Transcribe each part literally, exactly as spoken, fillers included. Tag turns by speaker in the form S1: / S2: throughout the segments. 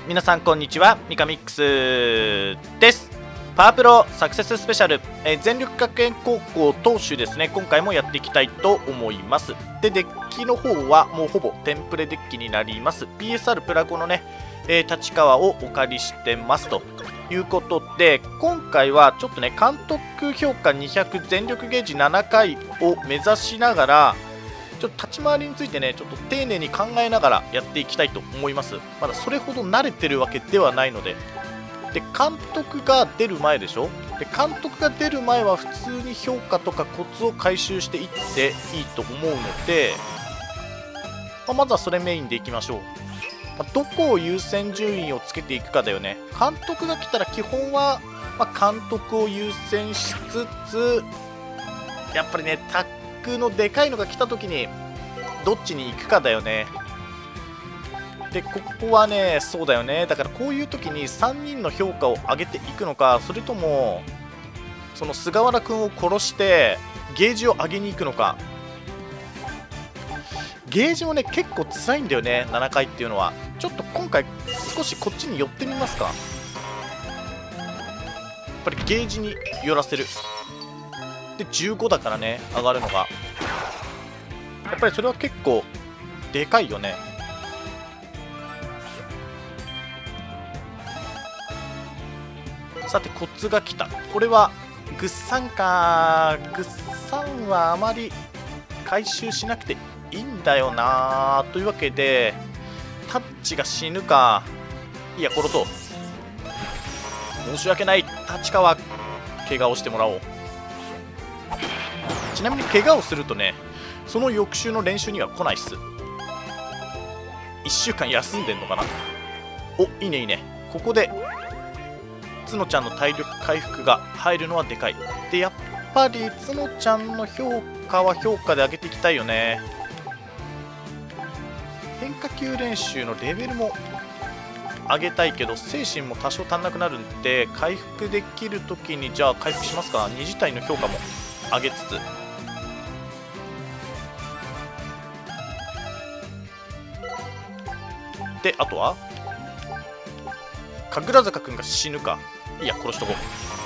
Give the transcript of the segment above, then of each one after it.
S1: 皆さんこんにちは、ミカミックスです。パワープロサクセススペシャル、えー、全力学園高校投手ですね。今回もやっていきたいと思います。で、デッキの方はもうほぼテンプレデッキになります。ピーエスアール プラゴのね、えー、立川をお借りしてますということで、今回はちょっとね、監督評価にひゃく、全力ゲージななかいを目指しながら、ちょっと立ち回りについてね、ちょっと丁寧に考えながらやっていきたいと思います。まだそれほど慣れてるわけではないので。で、監督が出る前でしょ。で、監督が出る前は普通に評価とかコツを回収していっていいと思うので、まあ、まずはそれメインでいきましょう。まあ、どこを優先順位をつけていくかだよね。監督が来たら基本は、まあ、監督を優先しつつ、やっぱりね、タッのでかいのが来た時にどっちに行くかだよね。で、ここはね、そうだよね。だからこういう時にさんにんの評価を上げていくのか、それともその菅原君を殺してゲージを上げに行くのか。ゲージもね結構辛いんだよね、ななかいっていうのは。ちょっと今回少しこっちに寄ってみますか。やっぱりゲージに寄らせる。でじゅうごだからね、上がるのがやっぱりそれは結構でかいよね。さてコツが来た。これはグッサンか。グッサンはあまり回収しなくていいんだよな。というわけでタッチが死ぬか。いや殺そう。申し訳ない。立川怪我をしてもらおう。ちなみに怪我をするとね、その翌週の練習には来ないっす。いっしゅうかん休んでんのかな。お、いいねいいね。ここで角ちゃんの体力回復が入るのはでかい。で、やっぱり角ちゃんの評価は評価で上げていきたいよね。変化球練習のレベルも上げたいけど、精神も多少足んなくなるんで、回復できるときにじゃあ回復しますか。二次体の評価も上げつつ。で、あとは神楽坂くんが死ぬか。いや殺しとこう。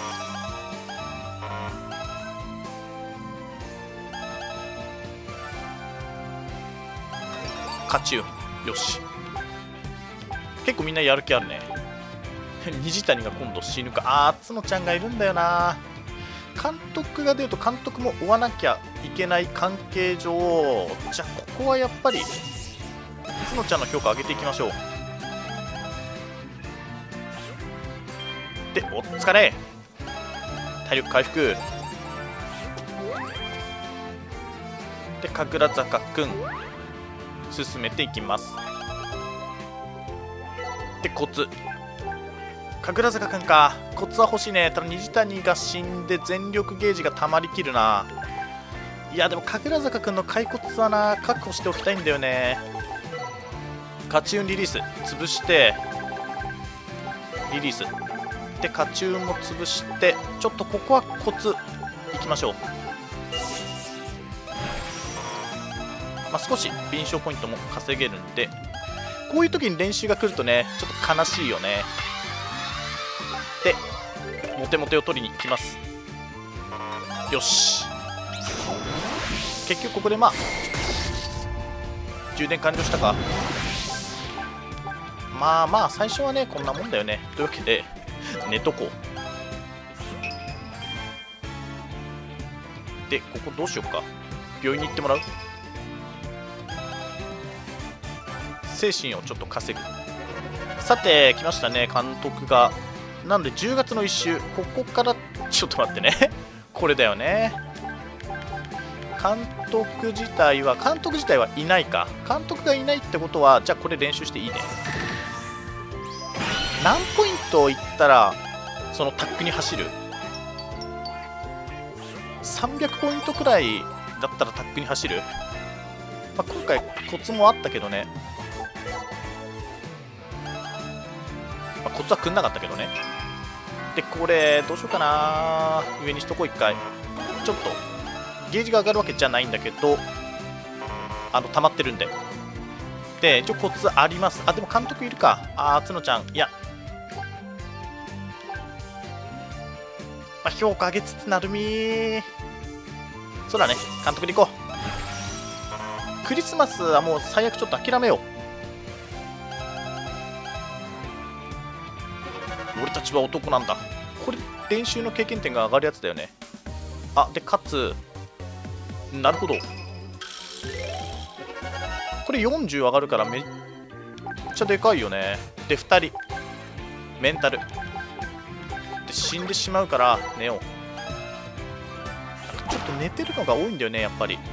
S1: 勝ちよ。よし、結構みんなやる気あるね。虹谷が今度死ぬか。あー、角ちゃんがいるんだよな。監督が出ると監督も追わなきゃいけない関係上、じゃあここはやっぱり角ちゃんの評価上げていきましょう。で、お疲れ。体力回復で、神楽坂くん進めていきます。で、コツ神楽坂くんか。コツは欲しいね。ただ虹谷が死んで全力ゲージがたまりきるな。いやでも神楽坂くんの骸骨はな、確保しておきたいんだよね。カチューンリリース潰してリリースで、カチューンも潰して、ちょっとここはコツいきましょう。まあ、少し敏捷ポイントも稼げるんで、こういう時に練習が来るとねちょっと悲しいよね。で、モテモテを取りに行きます。よし、結局ここでまあ充電完了したか。まあまあ最初はねこんなもんだよね。というわけで寝とこう。で、ここどうしようか。病院に行ってもらう。精神をちょっと稼ぐ。さて来ましたね、監督が。なんでじゅうがつのいっ週、ここからちょっと待ってねこれだよね。監督自体は監督自体はいないか。監督がいないってことは、じゃあこれ練習していいね。何ポイントいったらそのタックに走る。さんびゃくポイントくらいだったらタックに走る。まあ、今回コツもあったけどね、まあ、コツはくんなかったけどね。で、これどうしようかな。上にしとこう。いっかいちょっとゲージが上がるわけじゃないんだけど、あの溜まってるんでで一応コツあります。あでも監督いるか。あー角ちゃんいや、まあ、評価上げつつなるみそうだね監督でいこう。クリスマスはもう最悪ちょっと諦めよう。俺たちは男なんだ。これ練習の経験点が上がるやつだよね。あでかつなるほどこれよんじゅう上がるからめっちゃでかいよね。でふたりメンタルで死んでしまうから寝よう。ちょっと寝てるのが多いんだよねやっぱり。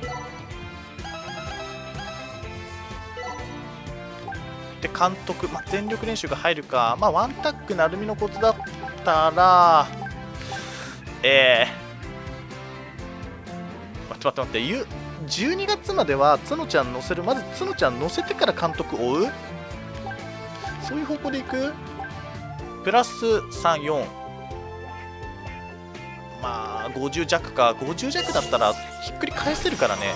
S1: で監督、まあ、全力練習が入るか。まあワンタックなるみのコツだったらえー、待って待って待ってゆじゅうにがつまでは角ちゃん乗せる。まず角ちゃん乗せてから監督追う。そういう方向でいく。プラスさん、よんまあごじゅう弱か。ごじゅう弱だったらひっくり返せるからね。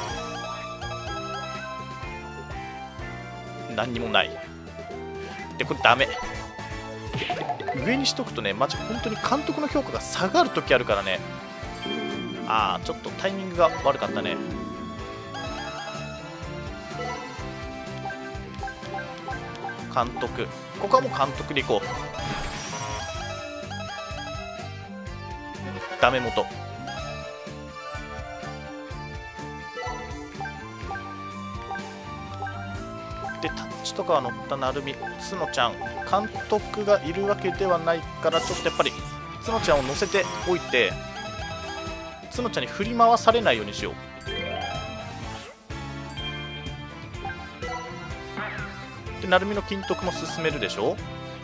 S1: 何にもない。でこれダメ。上にしとくとねマジ本当に監督の評価が下がるときあるからね。ああちょっとタイミングが悪かったね。監督ここはもう監督でいこう。ダメ元でタッチとかは乗ったなるみ角ちゃん監督がいるわけではないからちょっとやっぱり角ちゃんを乗せておいて角ちゃんに振り回されないようにしよう。でなるみの金徳も進めるでしょ。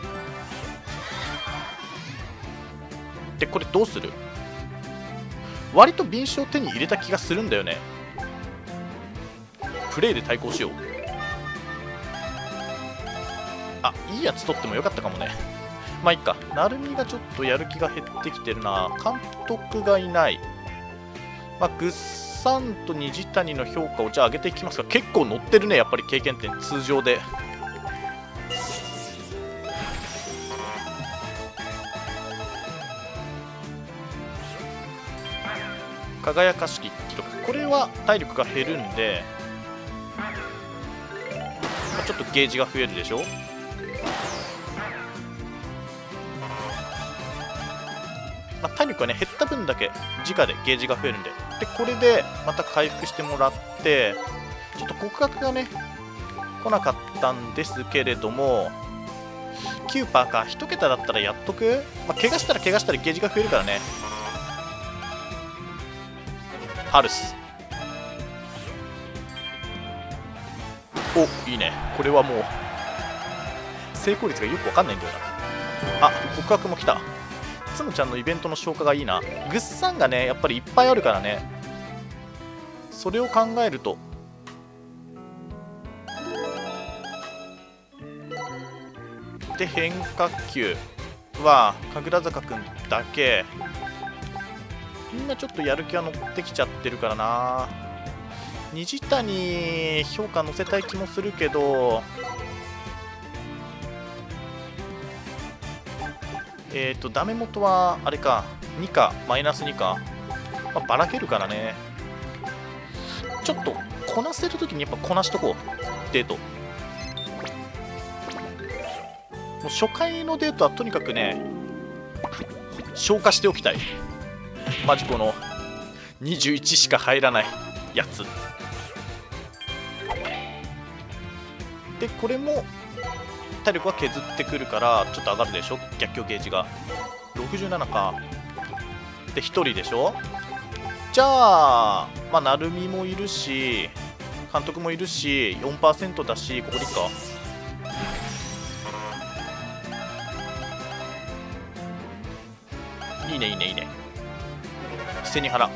S1: でこれどうする。割と敏捷を手に入れた気がするんだよね。プレイで対抗しよう。あいいやつ取ってもよかったかもね。まあいいか。なるみがちょっとやる気が減ってきてるな。監督がいない。まあグッサンと虹谷の評価をじゃあ上げていきますが、結構乗ってるねやっぱり経験点通常で。輝かしき記録これは体力が減るんで、まあ、ちょっとゲージが増えるでしょ。まあ、体力がね減った分だけ直でゲージが増えるんで、でこれでまた回復してもらって、ちょっと告白がね来なかったんですけれども、きゅうパーセントかいち桁だったらやっとく。まあ、怪我したら怪我したらゲージが増えるからね。ハルスおいいね。これはもう成功率がよくわかんないんだよな。あ告白も来た。つむちゃんのイベントの消化がいいな。グッサンがねやっぱりいっぱいあるからね。それを考えるとで変化球は神楽坂くんだけ。みんなちょっとやる気は乗ってきちゃってるからな。虹谷評価乗せたい気もするけど、えっとダメ元はあれかにかマイナスにか、まあ、ばらけるからね。ちょっとこなせるときにやっぱこなしとこう。デートもう初回のデートはとにかくね消化しておきたい。マジこのにじゅういちしか入らないやつで、これも体力は削ってくるからちょっと上がるでしょ。逆境ゲージがろくじゅうななかでひとりでしょ。じゃあまあなるみもいるし監督もいるし よんパーセント だし、ここでいいか。いいねいいねいいね。背に腹。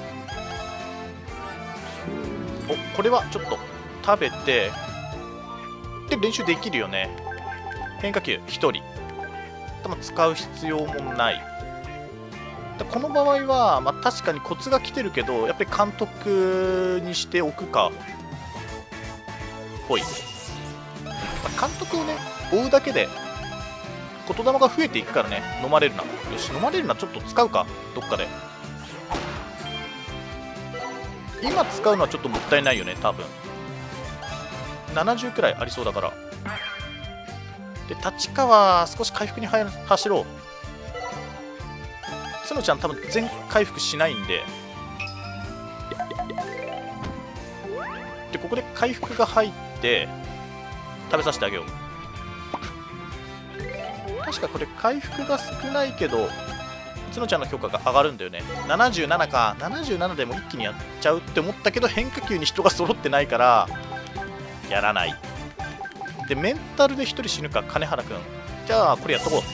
S1: おこれはちょっと食べてで練習できるよね。変化球ひとり多分使う必要もない。この場合は、まあ、確かにコツが来てるけどやっぱり監督にしておくかほい。 監督をね追うだけで言霊が増えていくからね。飲まれるな。よし、飲まれるな。ちょっと使うか、どっかで。今使うのはちょっともったいないよね、多分ななじゅうくらいありそうだから。で、立川少し回復に走ろう。角ちゃん多分全回復しないんで、でここで回復が入って食べさせてあげよう。確かこれ回復が少ないけど角ちゃんの評価が上がるんだよね。ななじゅうななか。ななじゅうななでも一気にやっちゃうって思ったけど、変化球に人が揃ってないからやらない。でメンタルでひとり死ぬか、金原くん。じゃあこれやっとこう。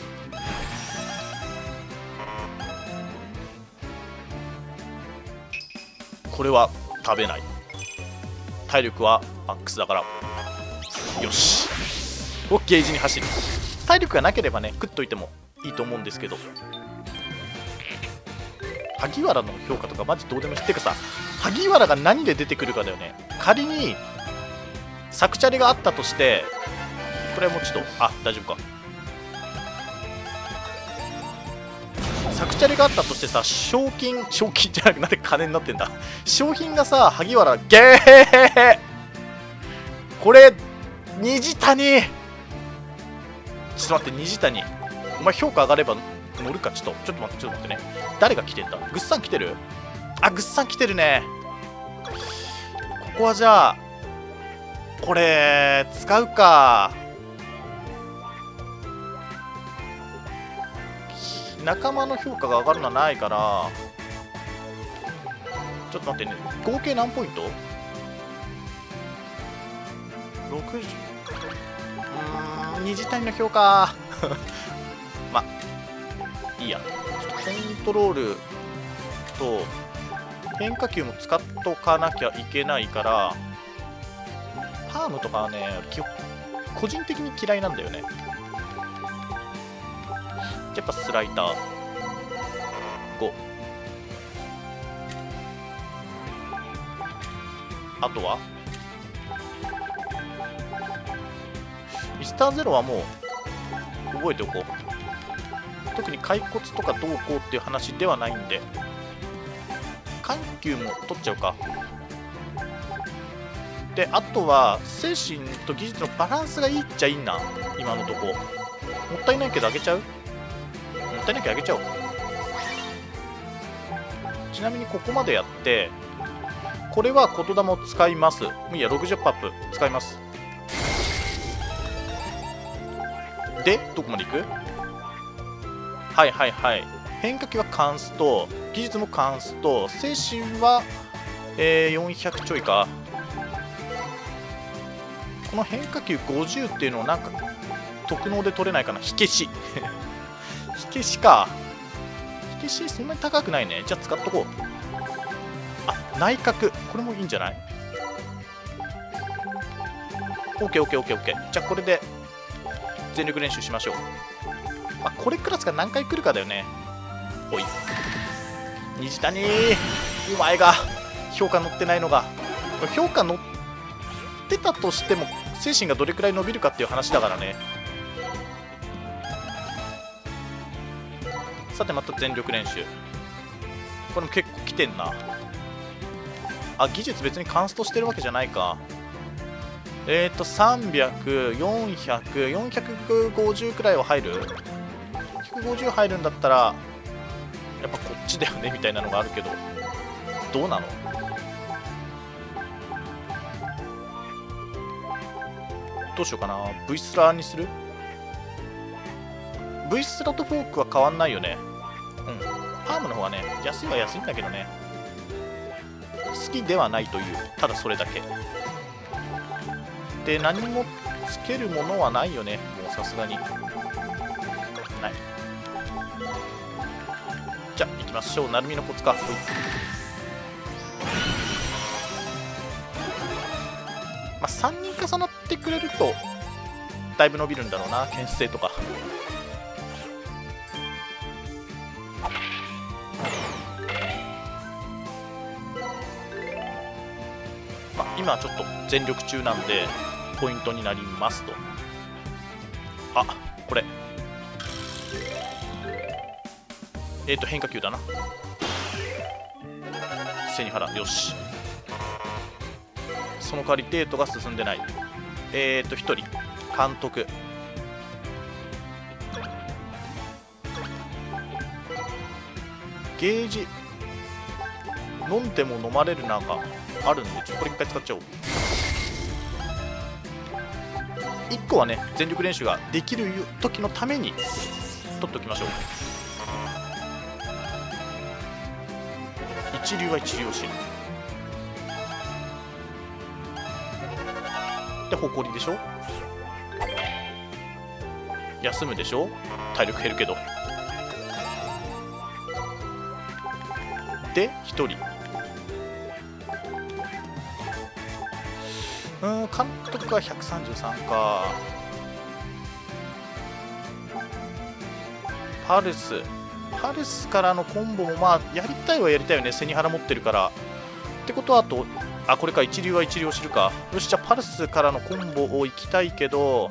S1: これは食べない。体力はマックスだから。よし、をゲージに走る。体力がなければね食っといてもいいと思うんですけど、萩原の評価とかマジどうでもいい。ってかさ、萩原が何で出てくるかだよね。仮にサクチャリがあったとして、これはもうちょっと、あ、大丈夫か。サクチャリがあったとしてさ、賞金、賞金じゃなくなんで金になってんだ。商品がさ、萩原、ゲーこれ、虹谷ちょっと待って、虹谷。お前評価上がれば乗るか。ちょっと、ちょっと待って、ちょっと待ってね。誰が来てんだ。グッサン来てる。あ、グッサン来てるね。ここはじゃあ、これ、使うか。仲間の評価が上がるのはないから、ちょっと待ってね。合計何ポイント ?ろくじゅう。うーん、虹谷の評価。まあ、いいや。ちょっとコントロールと変化球も使っとかなきゃいけないから、パームとかはね、個人的に嫌いなんだよね。やっぱスライダーご。あとはミスターゼロはもう覚えておこう。特に骸骨とかどうこうっていう話ではないんで、緩急も取っちゃうか。で、あとは精神と技術のバランスがいいっちゃいいな、今のとこ。もったいないけどあげちゃう。もったいないけどあげちゃおう。ちなみにここまでやって、これは言霊を使います。もういいや、ろくじゅうパップ使います。で、どこまでいく。はいはいはい。変化球はカンスト、技術もカンスト、精神は、えー、よんひゃくちょいか。この変化球ごじゅうっていうのをなんか特能で取れないかな。火消し火消しか。火消しそんなに高くないね。じゃあ使っとこう。あ、内角これもいいんじゃない。 オーケーオーケーオーケーオーケー。 じゃあこれで全力練習しましょう。まあ、これクラスが何回来るかだよね。ほい。虹谷、お前が評価乗ってないのが。評価乗ってたとしても精神がどれくらい伸びるかっていう話だからね。さてまた全力練習。これも結構来てんな。あ、技術別にカンストしてるわけじゃないか。えっとさんびゃく、よんひゃく、よんひゃくごじゅうくらいは入る。ひゃくごじゅう入るんだったらやっぱこっちだよねみたいなのがあるけど、どうなの。どうしようかな。 V スラーにする。 V スラとフォークは変わんないよね。うん。パームの方はね、安いは安いんだけどね、好きではないという、ただそれだけで、何もつけるものはないよね、もうさすがにない。じゃあ行きましょう。成海のコツか。まあ、さんにん重なってくれるとだいぶ伸びるんだろうな、牽制とか。まあ、今はちょっと全力中なんでポイントになりますと。あ、これえっ、ー、と変化球だな。背に腹、よし。その代わりデートが進んでない。えっ、ー、とひとり監督、ゲージ飲んでも飲まれるなんかあるんで、ちょっとこれ一回使っちゃおう。いっこはね全力練習ができる時のために取っておきましょう。一流は一流を知る。で誇りでしょ、休むでしょ、体力減るけど。でひとり、うーん監督がひゃくさんじゅうさんか。パルスパルスからのコンボもまあやりたいはやりたいよね、背に腹持ってるから。ってことはあと、あ、これか、一流は一流を知るか。よし、じゃあパルスからのコンボを行きたいけど、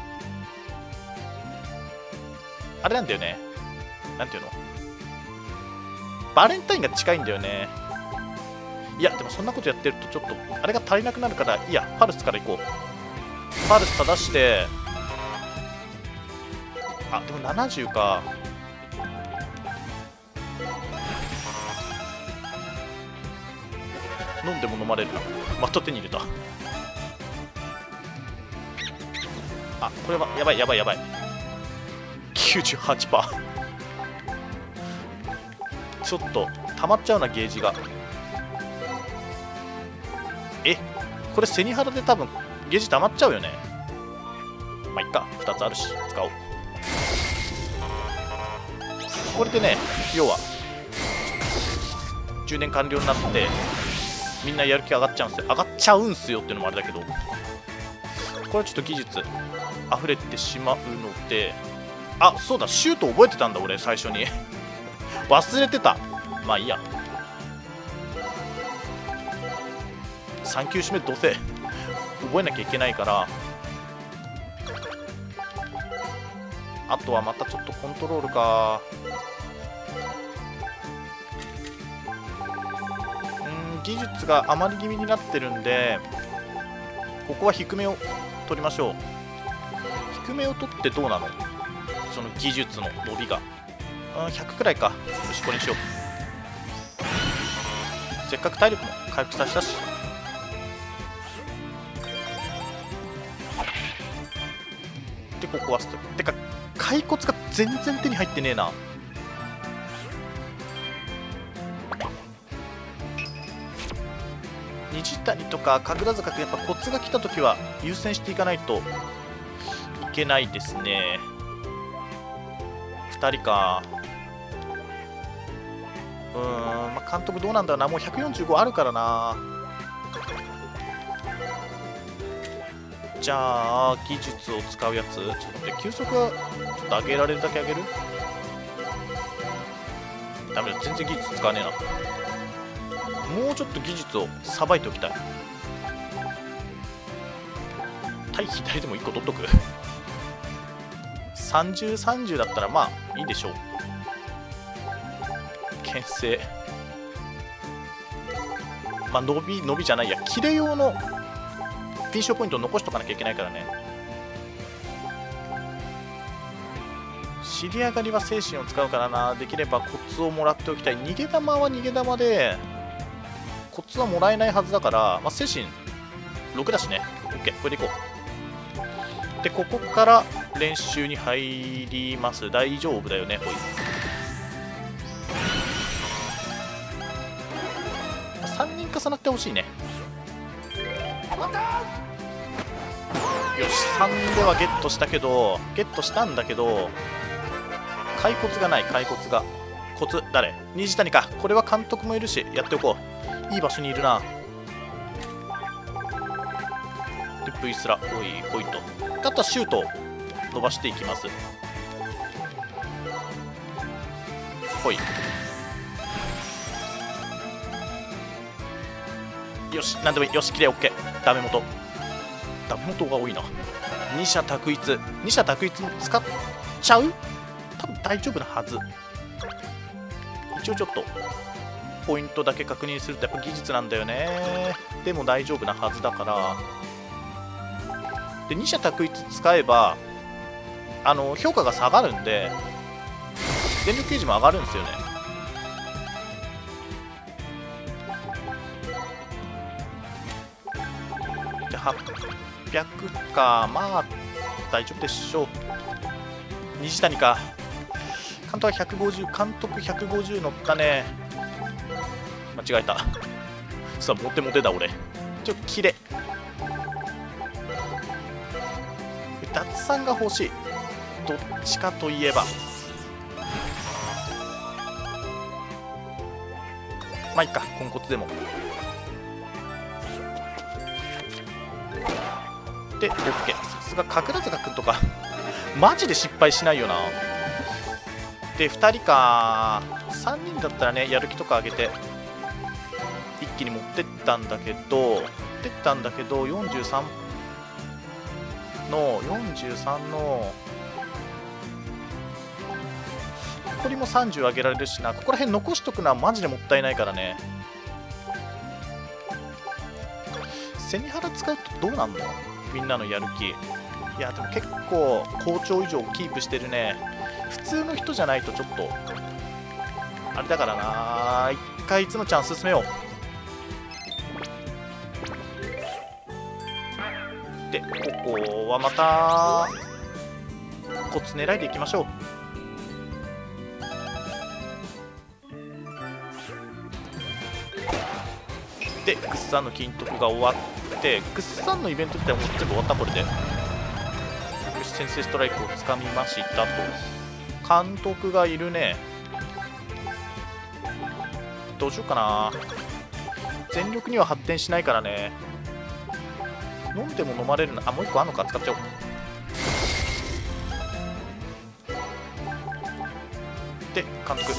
S1: あれなんだよね、なんていうの、バレンタインが近いんだよね。いやでもそんなことやってるとちょっとあれが足りなくなるから、いいや、パルスから行こう。パルス正して、あでもななじゅうか。飲んでも飲まれる。また手に入れた。あ、これはやばいやばいやばい。きゅうじゅうはちパーセント ちょっと溜まっちゃうな、ゲージが。え、これ背に腹で多分ゲージ溜まっちゃうよね。まあいっか、ふたつあるし使おう。これでね、要はじゅうねん完了になってみんなやる気上がっちゃうんすよ。上がっちゃうんすよっていうのもあれだけど、これはちょっと技術溢れてしまうので、あ、そうだ、シュート覚えてたんだ俺最初に忘れてた。まあいいや、さん球種目どうせ覚えなきゃいけないから、あとはまたちょっとコントロールか。うん、技術が余り気味になってるんで、ここは低めを取りましょう。低めを取ってどうなの、その技術の伸びが。うん、ひゃくくらいか。よし、これにしよう。せっかく体力も回復させたし。でここはストてか骸骨が全然手に入ってねえな。虹谷とか神楽坂ってやっぱコツが来た時は優先していかないといけないですね。ふたりか。うーん、まあ、監督どうなんだろうな。もうひゃくよんじゅうごあるからな。じゃあ技術を使うやつ、ちょっと待って、球速はちょっと上げられるだけ上げる。ダメだ、全然技術使わねえな。もうちょっと技術をさばいておきたい。対左でもいっこ取っとくさんじゅう、さんじゅうだったらまあいいでしょう。牽制、まあ伸び伸びじゃないや、キレ用のピンショーポイントを残しとかなきゃいけないからね。尻上がりは精神を使うからな。できればコツをもらっておきたい。逃げ玉は逃げ玉でコツはもらえないはずだから、まあ、精神ろくだしね。 OK、 これでいこう。でここから練習に入ります。大丈夫だよね。ほい、さんにん重なってほしいね。よし、さんではゲットしたけど、ゲットしたんだけど、骸骨がない。骸骨が、コツ誰、虹谷か。これは監督もいるしやっておこう。いい場所にいるな。で V スラ、おいほいと。あとはシュートを伸ばしていきます。ほい、よし、なんでもいい。よし、きれい、 OK。ダメ元ダメ元が多いな。二者択一二者択一も使っちゃう？多分大丈夫なはず。一応ちょっとポイントだけ確認するとやっぱ技術なんだよね。でも大丈夫なはずだから。で二者択一使えばあの評価が下がるんで電力ゲージも上がるんですよね。ではっぴゃくか、まあ大丈夫でしょう。虹谷か。監督はひゃくごじゅう、監督ひゃくごじゅう乗ったね。間違えた。さあモテモテだ俺。ちょっとキレ脱散が欲しい。どっちかといえばまあいいか、ポンコツでも。で OK。 さすが神楽坂君とかマジで失敗しないよな。でふたりか。さんにんだったらねやる気とか上げて一気に持ってったんだけど持ってったんだけどよんじゅうさんのよんじゅうさんの残りもさんじゅう上げられるしな。ここら辺残しとくのはマジでもったいないからね。背に腹使うとどうなんのみんなのやる気。いやでも結構好調以上キープしてるね。普通の人じゃないとちょっとあれだからな。一回いつのちゃん進めよう。でここはまたコツ狙いでいきましょう。でグッサンの金徳が終わってグッサンのイベント自体も全部終わった。これでよし先制ストライクをつかみましたと。監督がいるね。どうしようかな。全力には発展しないからね。飲んでも飲まれるな。あもう一個あんのか。使っちゃおう。で監督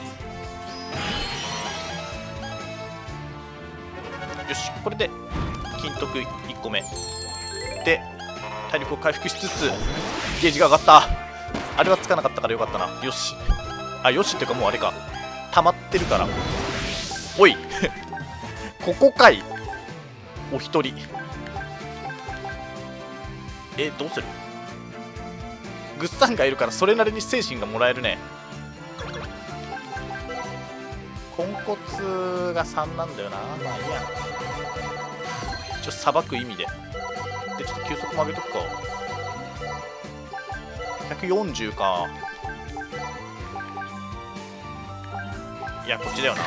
S1: よしこれで金徳いっこめで体力を回復しつつゲージが上がった。あれはつかなかったからよかったな。よしあよしっていうかもうあれか溜まってるから。おいここかいお一人。えどうする。グッサンがいるからそれなりに精神がもらえるね。ポンコツがさんなんだよな。まあいいや。ちょっとさばく意味で。で、ちょっと球速も上げとくか。ひゃくよんじゅうか。いや、こっちだよな。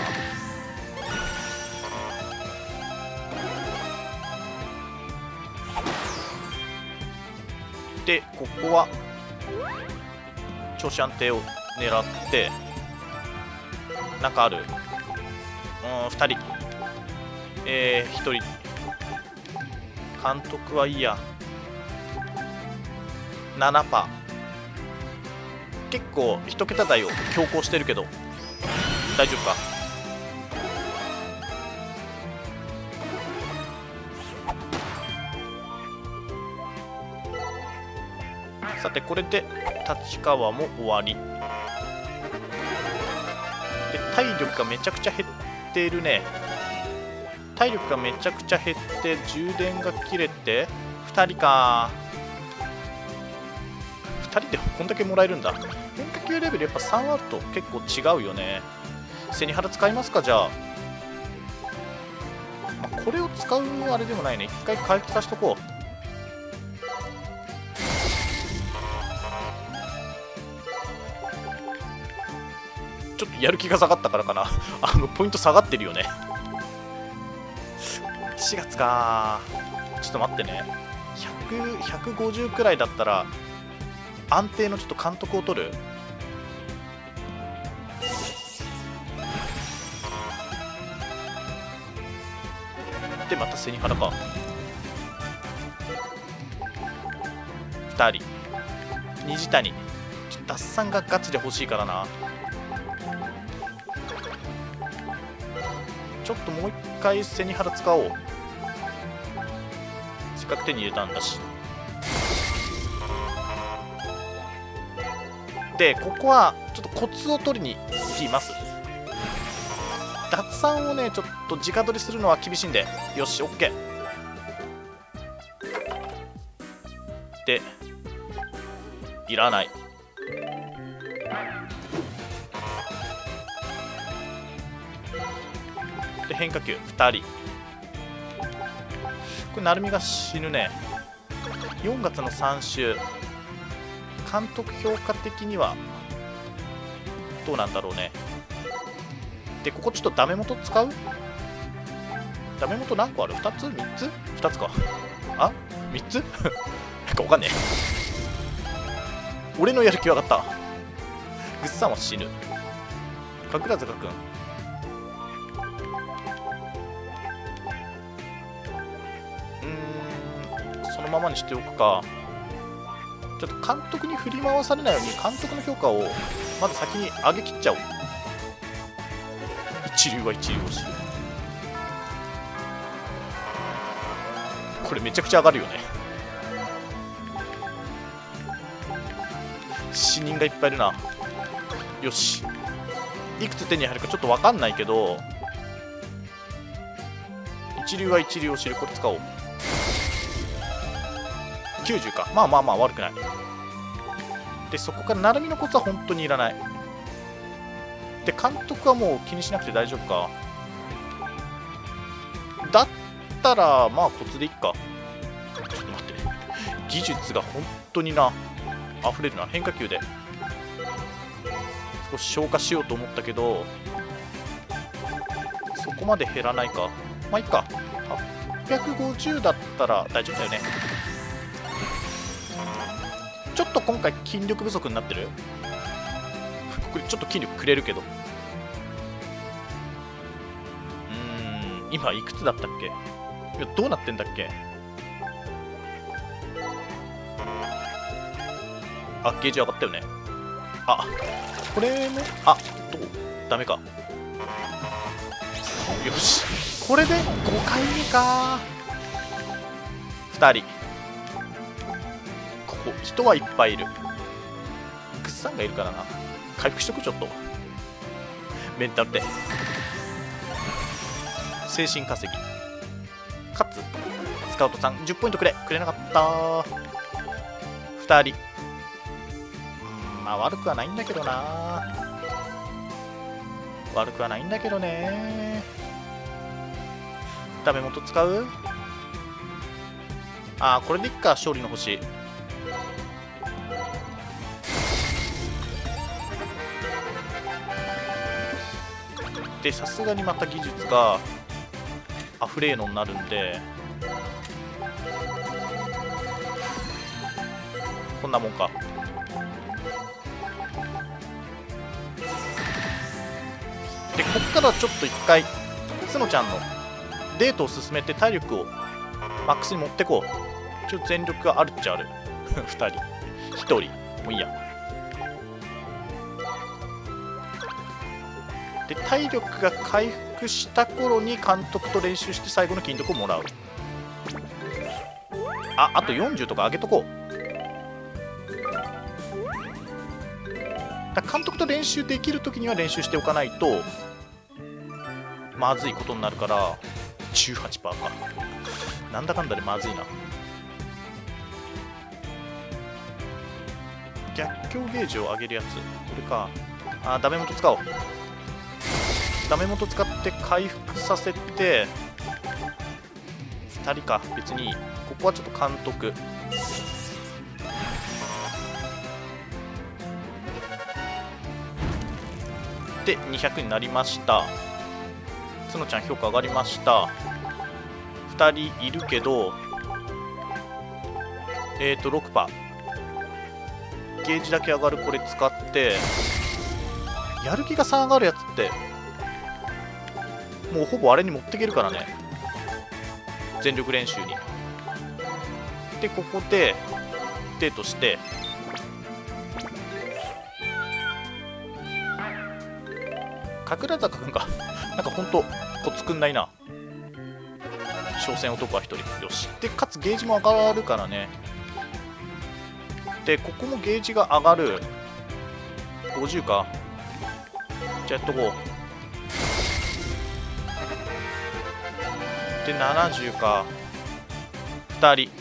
S1: で、ここは、調子安定を狙って、なんかある。うん、ふたり。えー、ひとり。監督はいいや。ななパーセント。結構、一桁台を強行してるけど、大丈夫か。さて、これで立川も終わり。で体力がめちゃくちゃ減ってるね。体力がめちゃくちゃ減って充電が切れてふたりか。ふたりでこんだけもらえるんだ。変化球レベルやっぱさんあると結構違うよね。背に腹使いますかじゃあ、まあ、これを使うあれでもないね。一回回復させとこう。ちょっとやる気が下がったからかなあのポイント下がってるよねしがつか。ちょっと待ってね。ひゃく、ひゃくごじゅうくらいだったら安定のちょっと監督を取る。でまた背に腹か。ふたり虹谷ちょっと脱散がガチで欲しいからな。ちょっともう一回背に腹使おう。 せっかく手に入れたんだし。でここはちょっとコツを取りに行きます。脱散をねちょっと直取りするのは厳しいんで、よし OK でいらない。で変化球ふたり。これ成海が死ぬね。よんがつのさん週監督評価的にはどうなんだろうね。でここちょっとダメ元使う？ダメ元何個ある？ ふた つ ?みっ つ ?ふた つか。あ ?みっ つ なんかわかんねえ。俺のやる気分かった。ぐっさんは死ぬ。神楽坂くん。うーん、そのままにしておくか。ちょっと監督に振り回されないように監督の評価をまず先に上げきっちゃおう。一流は一流を知る。これめちゃくちゃ上がるよね。死人がいっぱいいるな。よし、いくつ手に入るかちょっと分かんないけど、一流は一流を知る。これ使おう。きゅうじゅうか。まあまあまあ悪くない。でそこから成海のコツは本当にいらない。で監督はもう気にしなくて大丈夫か。だったらまあコツでいっか。ちょっと待って、技術が本当にな溢れるな。変化球で少し消化しようと思ったけどそこまで減らないか。まあいいか。はっぴゃくごじゅうだったら大丈夫だよね。ちょっと今回筋力不足になってる。これちょっと筋力くれるけど、うーん今いくつだったっけ。いやどうなってんだっけ。あゲージ上がったよね。あこれもあどうダメか。よしこれでごかいめか。ふたりここ人はいっぱいいる。グッサンがいるからな。回復しとく。ちょっとメンタルで精神稼ぎかつスカウトさんじゅっポイントくれ。くれなかったふたり。うんまあ悪くはないんだけどな。悪くはないんだけどね。ダメ元使う。ああこれでいっか。勝利の星でさすがにまた技術がアフレーノになるんでこんなもんか。でこっからちょっと一回角ちゃんのデートを進めて体力をマックスに持ってこう。ちょっと全力があるっちゃあるふたりひとりもういいや。で体力が回復した頃に監督と練習して最後の筋力をもらう。ああとよんじゅうとか上げとこう。だ監督と練習できる時には練習しておかないとまずいことになるから じゅうはちパーセント か。なんだかんだでまずいな。逆境ゲージを上げるやつこれか。あダメ元使おう。ダメ元使って回復させてふたりか。別にいい。ここはちょっと監督でにひゃくになりました。角ちゃん評価上がりました。ふたりいるけどえっと ろくパーセント ゲージだけ上がる。これ使ってやる気がさん上がるやつってもうほぼあれに持っていけるからね。全力練習に。でここでデートして神楽坂くんかなんかほんとコツくんないな。 商戦男はひとり。よし。で、かつゲージも上がるからね。で、ここもゲージが上がる。ごじゅうか。じゃあやっとこう。で、ななじゅうか。ふたり。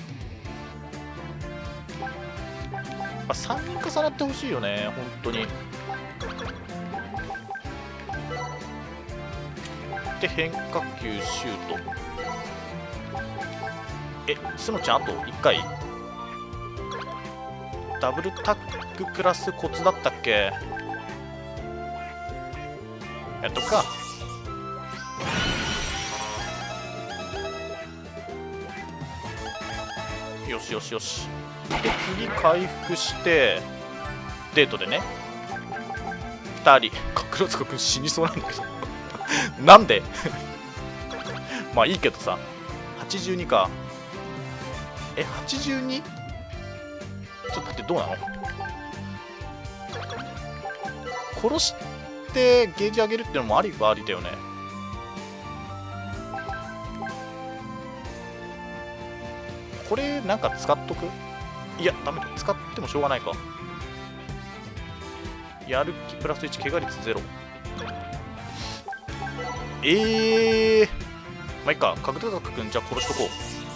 S1: あ、さんにん重なってほしいよね、本当に。で、変化球、シュート。え、スノちゃん、あといっかいダブルタックプラスコツだったっけ？やっとくか。よしよしよし。で、次回復してデートでね、ふたり。黒塚君死にそうなんだけどなんでまあいいけどさ。はちじゅうにか。え、はちじゅうに？ ちょっと待って、どうなの？殺してゲージ上げるってのもありはありだよね。これなんか使っとく？いや、ダメだ。使ってもしょうがないか。やる気プラスいち、怪我率ゼロ。ええー。まあいいか。角田坂君、じゃあ殺しとこ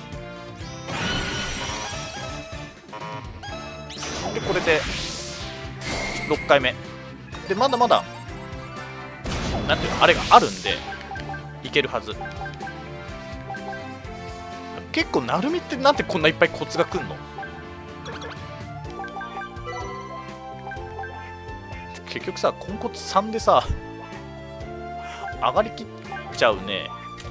S1: う。で、これでろっかいめ。で、まだまだ、なんていうの、あれがあるんで、いけるはず。結構、なるみってなんでこんないっぱいコツがくんの？結局さ、コンコツさんでさ、上がりきっちゃうね。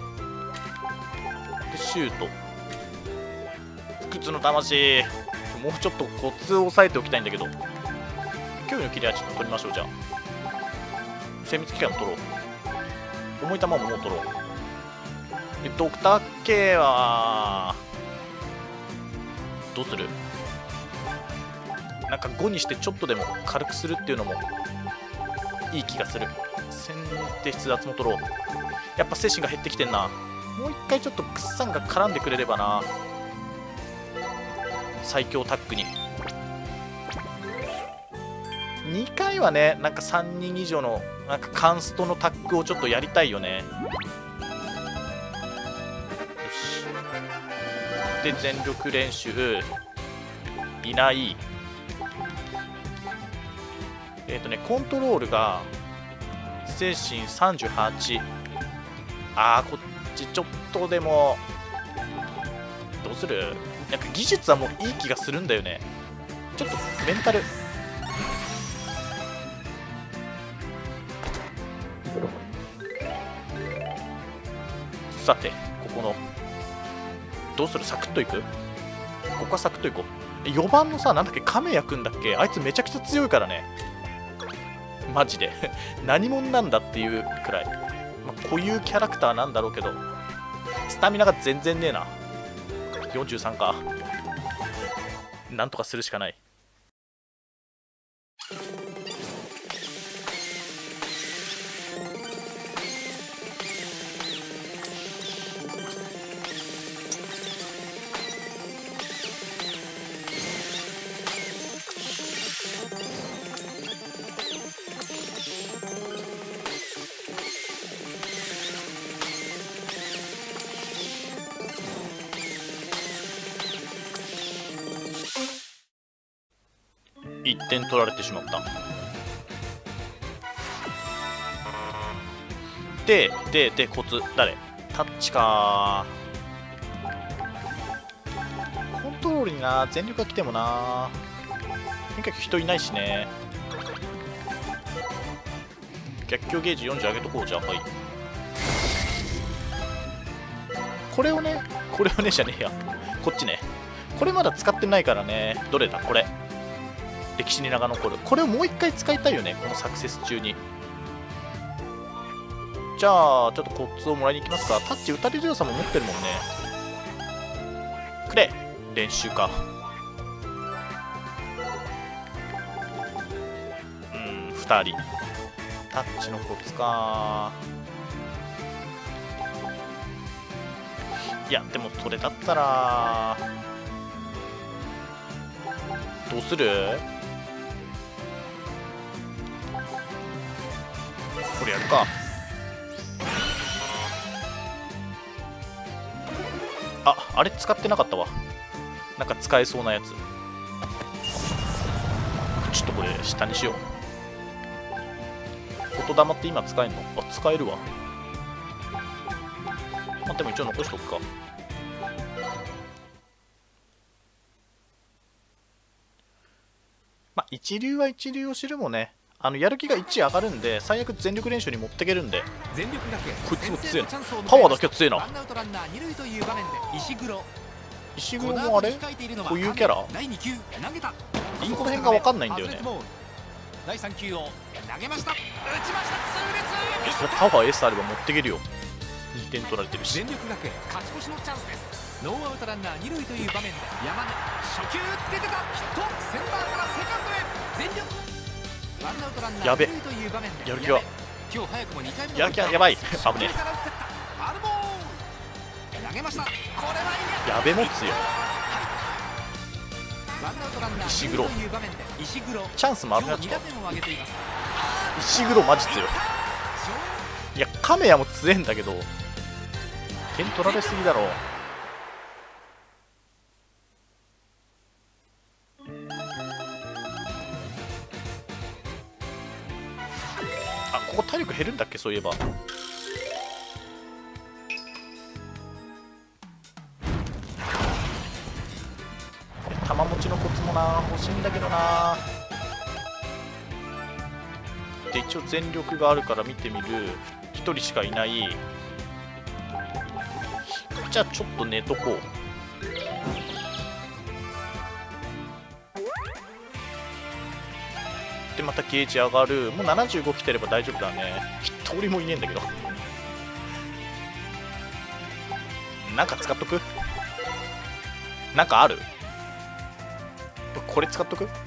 S1: で、シュート。不屈の魂。もうちょっとコツを押さえておきたいんだけど。脅威の切れ味取りましょう、じゃあ。精密機械も取ろう。重い球ももう取ろう。で、ドクター系は、どうする？なんかごにしてちょっとでも軽くするっていうのもいい気がする。先手筆圧も取ろう。やっぱ精神が減ってきてんな。もう一回ちょっとクッサンが絡んでくれればな。最強タッグににかいはね、なんかさんにん以上のなんかカンストのタッグをちょっとやりたいよね。よし。で、全力練習いない。えっとね、コントロールが精神さんじゅうはち。あー、こっちちょっとでもどうする？なんか技術はもういい気がするんだよね。ちょっとメンタルさて、ここのどうする？サクッといく？ここはサクッといこう。よばんのさ、なんだっけ、亀谷くんだっけ、あいつめちゃくちゃ強いからね。マジで何者なんだっていうくらい、まあ、こういうキャラクターなんだろうけど、スタミナが全然ねえな。よんじゅうさんか。なんとかするしかない。いってん取られてしまった。で、で、で、コツ、誰？タッチか。コントロールにな、全力が来てもな。変化球人いないしね。逆境ゲージよんじゅう上げとこう、じゃあ。はい。これをね、これをねじゃねえや。こっちね。これまだ使ってないからね。どれだこれ。歴史に名が残る。これをもう一回使いたいよね、このサクセス中に。じゃあ、ちょっとコツをもらいに行きますか。タッチ打たれ強さも持ってるもんね。くれ練習か。うん、ふたり。タッチのコツか。 いやでもそれだったらどうする？これやるか。あ、あれ使ってなかったわ。なんか使えそうなやつ。ちょっとこれ下にしよう。言霊って今使えるの？あ、使えるわ。まあでも一応残しとくか。まあ一流は一流を知るもね、あのやる気がいち上がるんで、最悪全力練習に持っていけるんで。こいつも強いな。パワーだけは強いな。石黒もあれこういうキャラインコの辺が分かんないんだよね。それパワー S あれば持っていけるよ。にてん取られてるし。全力学園勝ち越しのチャンスです。ノーアウトランナー二塁という場面で山根初球出てたヒット、センターからセカンドへ全力。ワンアウトランナー二塁という場面でやる気は今日早くもにかいめのやる気はやばい。危ねえ。投げました。これはいや。やべも強い。石黒チャンスもあるな。ちょっと石黒マジ強い。いや亀谷も強えんだけど点取られすぎだろう。あ、ここ体力減るんだっけそういえば。玉持ちのコツもな欲しいんだけどな。で一応全力があるから見てみる。ひとりしかいない。じゃあちょっと寝とこう。でまたゲージ上がる。もうななじゅうご来てれば大丈夫だね。一人もいねえんだけど。なんか使っとく？なんかある？これ使っとく？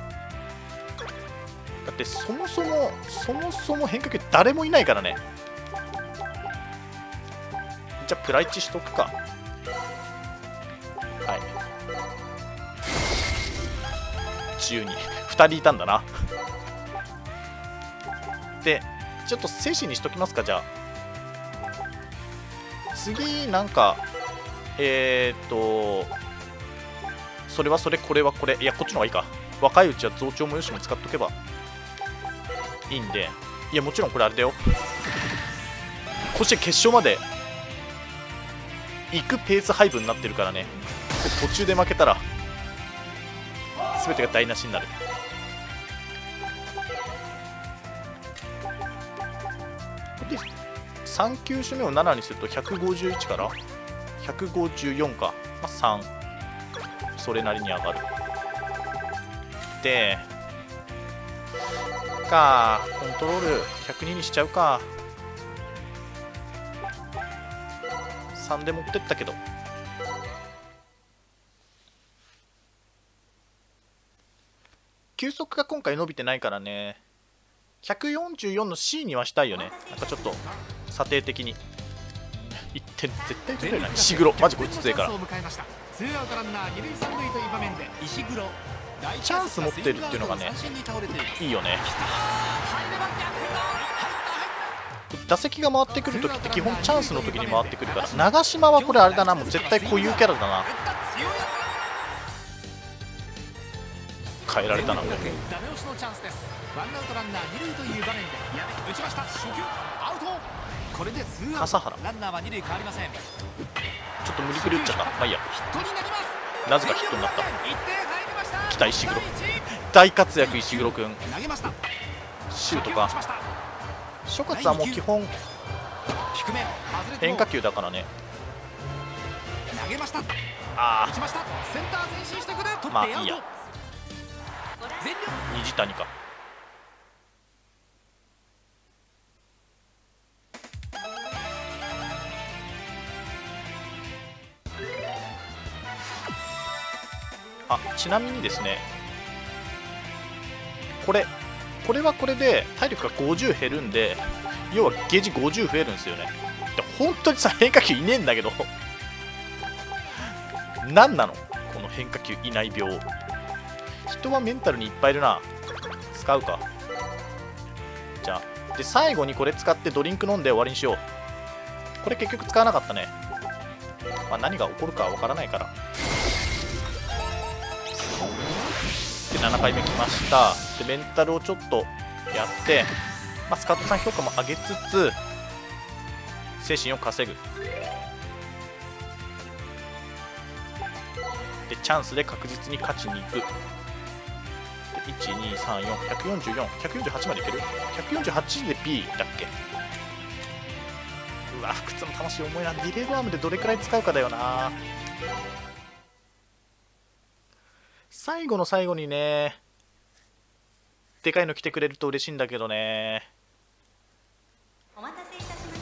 S1: だってそもそもそもそも変化球誰もいないからね。じゃあプライチしとくか。はいじゅうに、ふたりいたんだなでちょっと精神にしときますか。じゃあ次なんかえー、っとそれはそれこれはこれ、いやこっちの方がいいか。若いうちは増長もよしも使っとけばいいんで。いやもちろんこれあれだよ、こして決勝まで行くペース配分になってるからね。途中で負けたら全てが台無しになる。でさん球種目をななにするとひゃくごじゅういちからひゃくごじゅうよんか、まあ、さんそれなりに上がる。でかコントロールひゃくににしちゃうか。さんで持ってったけど球速が今回伸びてないからね。ひゃくよんじゅうよんの C にはしたいよね。なんかちょっと査定的にいってん絶対取れない。石黒マジこいつ強いから。チャンス持ってるっていうのがねいいよね。打席が回ってくるときって基本チャンスの時に回ってくるから。長島はこれあれだな、もう絶対こういうキャラだな。変えられたな。笠原ちょっと無理くり打っちゃった。まあいいや、なぜかヒットになった。来た石黒大活躍。石黒くんシュートか。諸葛はもう基本変化球だからね。ああまあいいや。虹谷か。あちなみにですね、これこれはこれで体力がごじゅう減るんで、要はゲージごじゅう増えるんですよね。で本当にさ変化球いねえんだけど何なのこの変化球いない病。人はメンタルにいっぱいいるな。使うか。じゃあで最後にこれ使ってドリンク飲んで終わりにしよう。これ結局使わなかったね。まあ、何が起こるかは分からないから。でななかいめ来ました。でメンタルをちょっとやって、まあ、スカットさん評価も上げつつ精神を稼ぐ。でチャンスで確実に勝ちに行く。いちにさんよんひゃくよんじゅうよんひゃくよんじゅうはちまでいける。ひゃくよんじゅうはちで B だっけ。うわ不屈の魂重いな。ディレイドアームでどれくらい使うかだよな。最後の最後にねでかいの来てくれると嬉しいんだけどね。
S2: お待たせいたしました。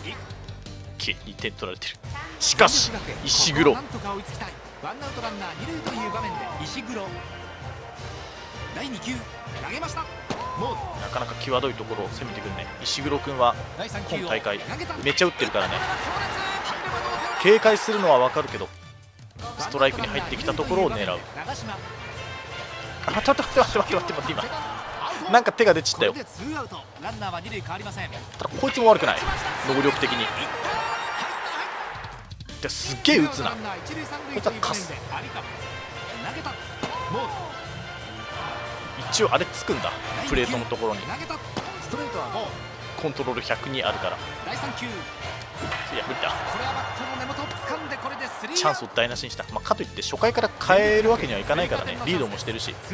S1: にてん取られてる。しかし石黒、
S3: なんとか追いつきたい。ワンアウトランナー二塁という場面で石黒だいにきゅう投げました。もう
S1: なかなか際どいところを攻めてくるね。石黒君は
S3: だいさん球
S1: 今
S3: を
S1: 大会
S3: 投げた。
S1: めっちゃ打ってるからね。
S3: 強烈
S1: 警戒するのは分かるけどストライクに入ってきたところを狙う。
S3: 長島
S1: あちょっと待って待って待って待って待って今なんか手が出ちったよ。
S3: これでツーアウトランナーは二塁変わりません。
S1: ただこいつも悪くない能力的に。ですっげえ打つな。こいつはカス。一応あれつくんだプレートのところに。コントロールひゃくにあるから。いや無理だ。チャンスを台無しにした。まあ、かといって初回から変えるわけにはいかないからね。リードもしてるし。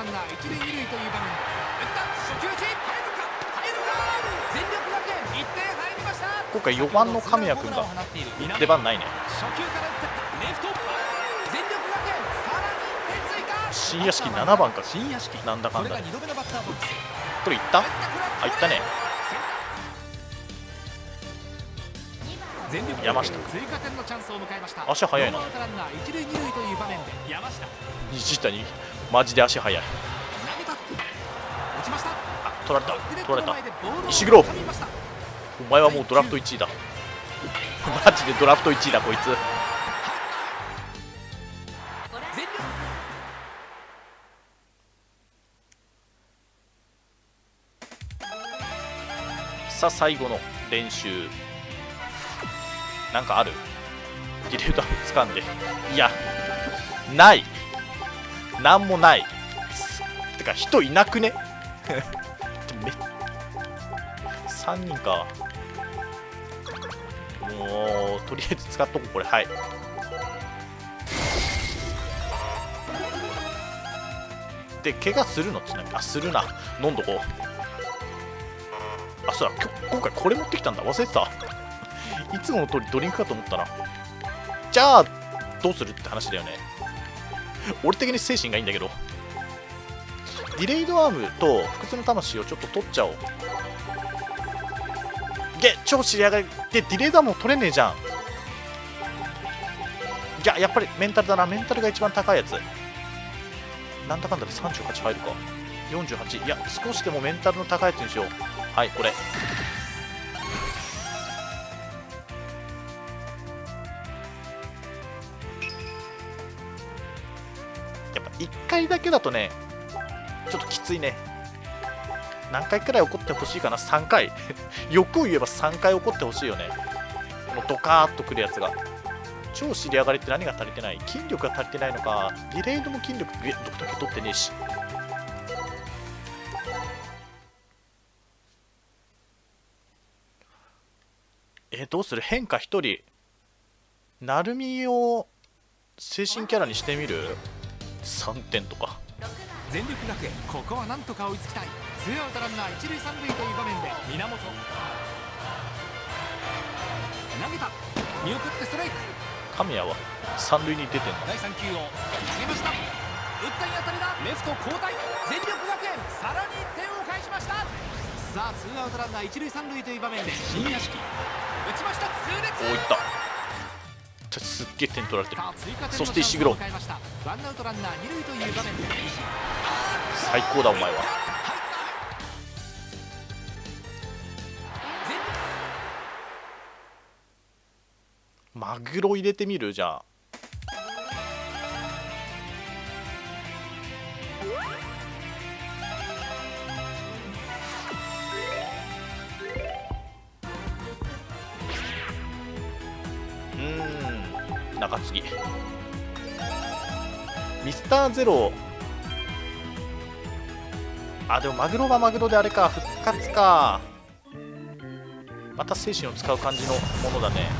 S1: 今回よばんの神谷君が出番ないね。新屋敷ななばんか。なんだかんだでこれいった。あいったね。山下足速いな。西谷マジで足速い。あ取られた取られた。石黒お前はもうドラフトいちいだ。マジでドラフトいちいだこいつ。さあ最後の練習なんかある。ディレーター掴んで。いやないなんもない。てか人いなくねめさんにんか。もうとりあえず使っとこうこれ。はいで怪我するのちなみに。あするな。飲んどこう。あそうだ今回これ持ってきたんだ忘れてたいつもの通りドリンクかと思ったな。じゃあどうするって話だよね。俺的に精神がいいんだけど。ディレイドアームと不屈の魂をちょっと取っちゃおう。げ超知り上がりでディレイドアームも取れねえじゃん。いややっぱりメンタルだな。メンタルが一番高いやつ。なんだかんだでさんじゅうはち入るか。よんじゅうはちいや少しでもメンタルの高いやつにしよう。はいこれやっぱいっかいだけだとねちょっときついね。何回くらい怒ってほしいかな。さんかい欲を言えばさんかい怒ってほしいよね。このドカーッとくるやつが。超知り上がりって何が足りてない。筋力が足りてないのか。ディレイドも筋力えどこだけ取ってねえし。えどうする。変化ひとり成海を精神キャラにしてみる。さんてんとか。
S3: 全力学園ここはなんとか追いつきたい。ツーアウトランナー一塁三塁という場面で源投げた見送ってストライク。
S1: 神谷は三塁に出てんの。
S3: だいさん球を投げました。打ったい当たりだ。レフト交代。全力学園さらにいってんを返しました。さあツーアウトランナー一塁三塁という場面で新屋敷打ちました。痛烈。
S1: おいったすっげえ点取られてる。そして石黒
S3: ワンアウトランナー二塁という場面で
S1: 最高だお前は。マグロ入れてみる。じゃあ中継ぎ。ミスターゼロ、あ、でもマグロはマグロであれか、復活か。また精神を使う感じのものだね。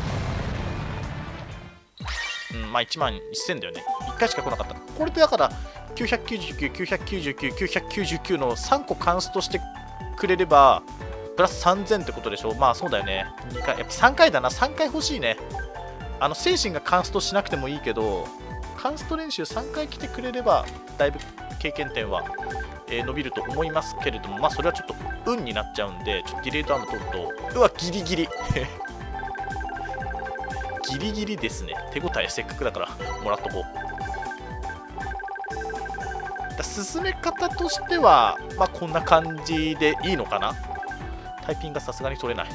S1: うん、まあいちまんせんだよね。いっかいしか来なかった。これでだからきゅうひゃくきゅうじゅうきゅう、きゅうひゃくきゅうじゅうきゅう、きゅうひゃくきゅうじゅうきゅうのさんこカンストしてくれればプラスさんぜんってことでしょ。まあそうだよね。にかい、やっぱさんかいだな。さんかい欲しいね。あの精神がカンストしなくてもいいけど、カンスト練習さんかい来てくれればだいぶ経験点は、えー、伸びると思いますけれども、まあそれはちょっと運になっちゃうんで、ちょっとディレイトアーム取ると、うわギリギリギリギリですね。手応えせっかくだからもらっとこう。だ進め方としては、まあ、こんな感じでいいのかな。タイピングがさすがに取れない。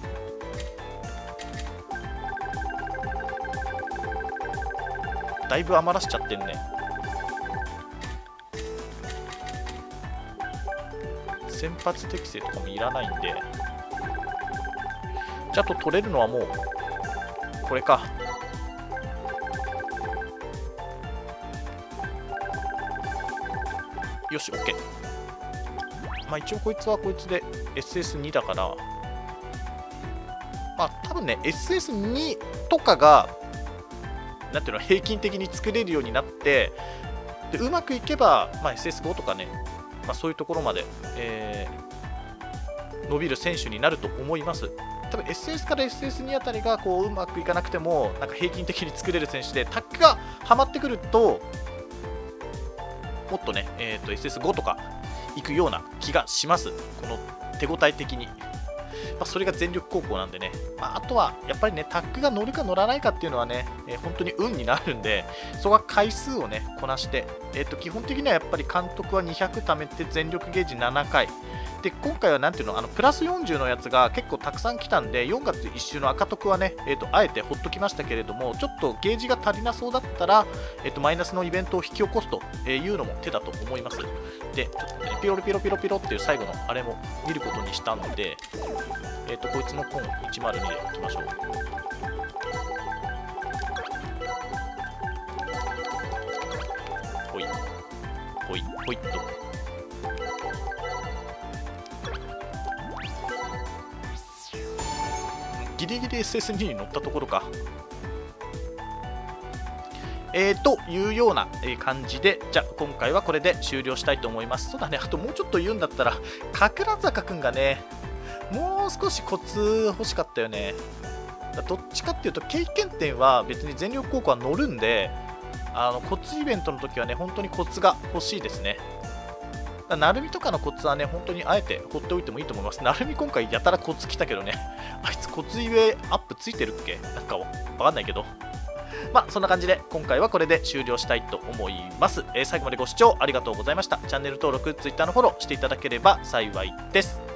S1: だいぶ余らしちゃってんね。先発適正とかもいらないんで、じゃあと取れるのはもうこれか。よし OK。 まあ一応こいつはこいつで エスエスに だから、まあ多分ね エスエスに とかがなんていうの平均的に作れるようになって、でうまくいけば、まあ、エスエスご とかね、まあ、そういうところまで、えー、伸びる選手になると思います。多分 エスエス から エスエスに あたりがこううまくいかなくてもなんか平均的に作れる選手で、タックがはまってくるともっとね、えー、と エスエスご とかいくような気がします。この手応え的に、まあ、それが全力高校なんでね、まあ、あとはやっぱりねタックが乗るか乗らないかっていうのはね、えー、本当に運になるんで、そこは回数をねこなして、えー、と基本的にはやっぱり監督はにひゃく貯めて全力ゲージななかいで、今回はなんていうの、あのプラスよんじゅうのやつが結構たくさん来たんで、よんがついっ週の赤徳はね、えー、とあえてほっときましたけれども、ちょっとゲージが足りなそうだったら、えー、とマイナスのイベントを引き起こすというのも手だと思います。で、ちょっとね、ピロリピロピロピロっていう最後のあれも見ることにしたので、えー、とこいつもコンいちまるにでいきましょう。ほいほいほいっと。ギリギリ エスエスに に乗ったところか。えー、というような感じで、じゃあ今回はこれで終了したいと思います。そうだね、あともうちょっと言うんだったら、神楽坂くんがね、もう少しコツ欲しかったよね。どっちかっていうと、経験点は別に全力高校は乗るんで、あのコツイベントの時はね、本当にコツが欲しいですね。なるみとかのコツはね、本当にあえて放っておいてもいいと思います。なるみ今回やたらコツ来たけどね、あいつコツイベアップついてるっけなんかわかんないけど。まあそんな感じで今回はこれで終了したいと思います。えー、最後までご視聴ありがとうございました。チャンネル登録、Twitter のフォローしていただければ幸いです。